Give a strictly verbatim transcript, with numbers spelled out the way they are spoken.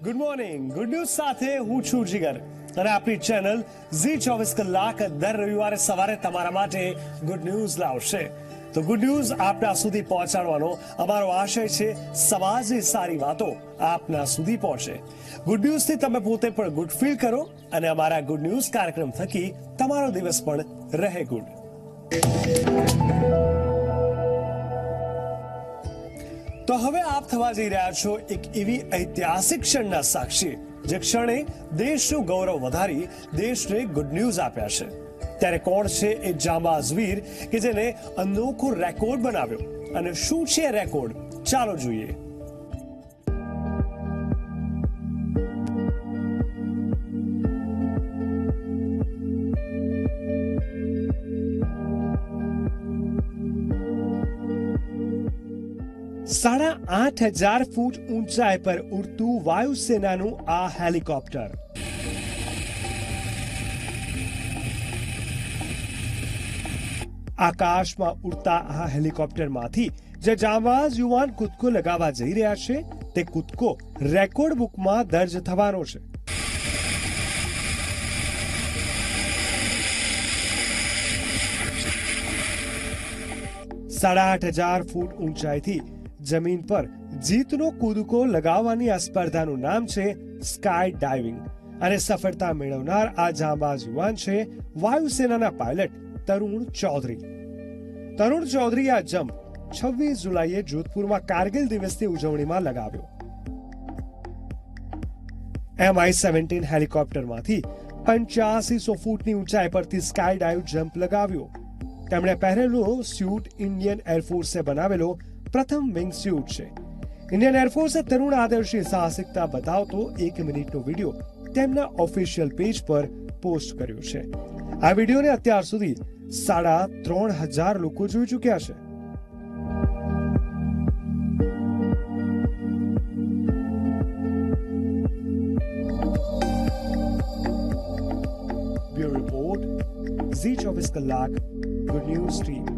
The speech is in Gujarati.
Good morning. ગુડ ન્યૂઝ સાથે હું છું જીગર અને આપણી ચેનલ ઝી ચોવીસ કલાક દર રવિવારે સવારે તમારા માટે ગુડ ન્યૂઝ લાવશે. તો ગુડ ન્યૂઝ આપના સુધી પહોંચાડવાનો અમારો આશય છે. સમાજની સારી વાતો આપના સુધી પહોંચે. ગુડ ન્યૂઝથી તમે પોતે પણ ગુડ ફીલ કરો અને અમારા ગુડ ન્યૂઝ કાર્યક્રમ થકી તમારો દિવસ પણ રહે ગુડ. તો હવે આપ થવા જઈ રહ્યા છો એક એવી ઐતિહાસિક ક્ષણના સાક્ષી જે ક્ષણે દેશનું ગૌરવ વધારી દેશને ગુડ ન્યૂઝ આપ્યા છે. ત્યારે કોણ છે એ જાંબાઝ વીર કે જેને અનોખો રેકોર્ડ બનાવ્યો અને શું છે રેકોર્ડ, ચાલો જોઈએ. સાડા આઠ હજાર ફૂટ ઊંચાઈ પર ઉડતું વાયુસેનાનું આ હેલિકોપ્ટર આકાશમાં ઉડતા આ હેલિકોપ્ટરમાંથી જે જાંબાઝ યુવાન કૂદકો લગાવવા જઈ રહ્યા છે તે કૂદકો રેકોર્ડ બુકમાં દર્જ થવાનો છે. સાડા આઠ હજાર ફૂટ ઊંચાઈથી જમીન પર જીતનો કૂદકો લગાવવાની આ સ્પર્ધાનું નામ છે સ્કાય ડાઇવિંગ અને સફળતા મેળવનાર આ જાંબાઝ યુવાન છે વાયુસેનાના પાયલટ તરુણ ચૌધરી. તરુણ ચૌધરી આ જમ્પ છવ્વીસ જુલાઈએ જોધપુરમાં કારગિલ દિવસની ઉજવણીમાં લગાવ્યો. એમ આઈ સેવન્ટીન હેલિકોપ્ટરમાંથી પંચ્યાસીસો ફૂટની ઊંચાઈ પરથી સ્કાય ડાઇવ જમ્પ લગાવ્યો. તેમણે પહેરેલો સ્યુટ ઇન્ડિયન એરફોર્સે બનાવેલો પ્રથમ વિંગ સ્યુટ છે. ઇન્ડિયન એરફોર્સે તરુણ આદર્શી સાહસિકતા બતાવતો એક મિનિટનો વિડીયો તેમના ઓફિશિયલ પેજ પર પોસ્ટ કર્યો છે. આ વિડીયોને અત્યાર સુધી સાડા ત્રણ હજાર લોકો જોઈ ચૂક્યા છે. બ્યુરો રિપોર્ટ, ઝી ચોવીસ કલાક ગુડ ન્યૂઝ ટીમ.